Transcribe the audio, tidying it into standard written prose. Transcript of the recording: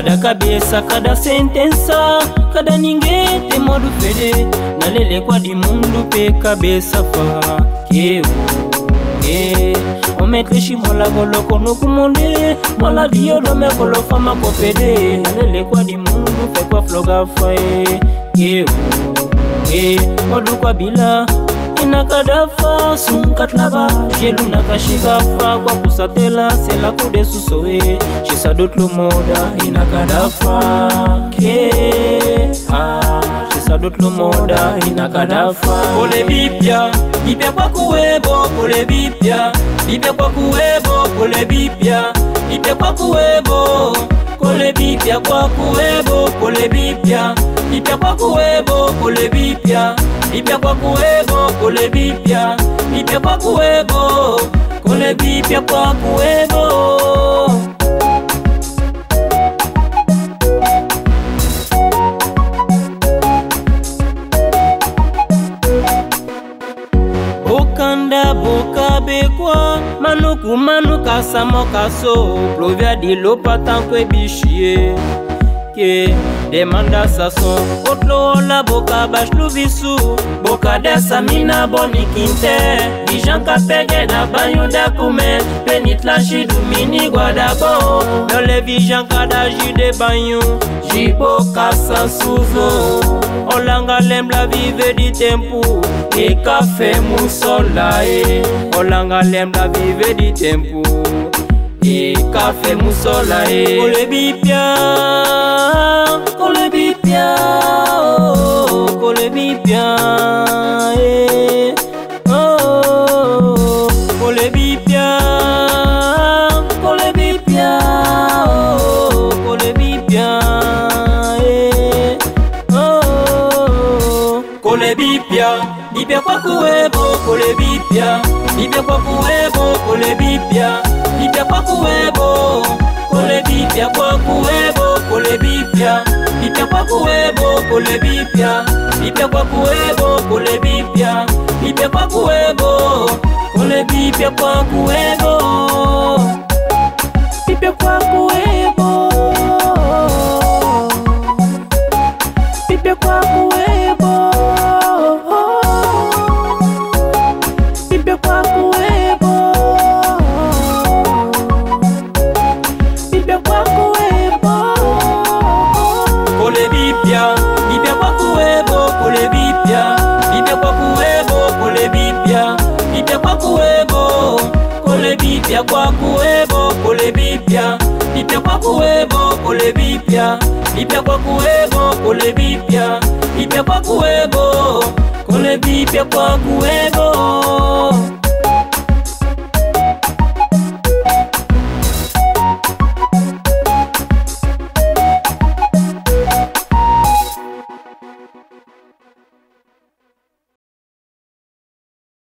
kada kabisa kada sentensa kada ningete modu fede nalele kwa di mundu pe kabisa fa keo ometleshi mola golo kono kumonde mola dio do me kolo fama ko pede nalele kwa di mundu pe kwa floga fa keo modu kwa bila inakadafa sunkatlaba jelu nakashika fa kwa kusatela sela kude susoe shisa dotlo moda inakadafa shisa dotlo moda inakadafa kole bipya bipya kwa kuwebo kole bipya bipya kwa kuwebo kole bipya bipya kwa kuwebo kole bipya kwa kuwebo kole bipya bipya kwa kuwebo kole bipya bipya kwa kuwebo kole bipya bipya kwa kuwebo kole bipya kwa kuwebo Okanda boka bekwa manuku manuka samoka so plovia di lopatan kwe bichie ke demanda sa son otlo la boka bashlu visu boka desa mina boni kinte dijan ka pege na banyo da kume penit la shidu mini guadabo dans les vijan ka da jide banyo jiboka sa suzo olanga lem la vive di tempo e café musola olanga lem la vive di tempo e café musola kole bipya kole bipya kole bipya kole bipya kole bipya kole bipya kole bipya bipya kwa kuwebo kole bipya bipya kwa kuwebo kole bipya bipya kwa kuwebo kole bipya kwa kuwebo kole bipya bipya kwa kuwebo kole bipya bipya kwa kuwebo kole bipya bipya kwa kuwebo kole bipya kwa kuwebo bipya kwa kuwebo bipya kwa kuwebo bipya kwa kuwebo bipya kwa kuwebo kole bipya bipya kwa kuwebo kole bipya bipya kwa kuwebo kole bipya bipya kwa kuwebo kole bipya kwa kuwebo kole bipya bipya kwa kuwebo kole bipya bipya kwa kuwebo kole bipya bipya kwa kuwebo kole bipya kwa kuwebo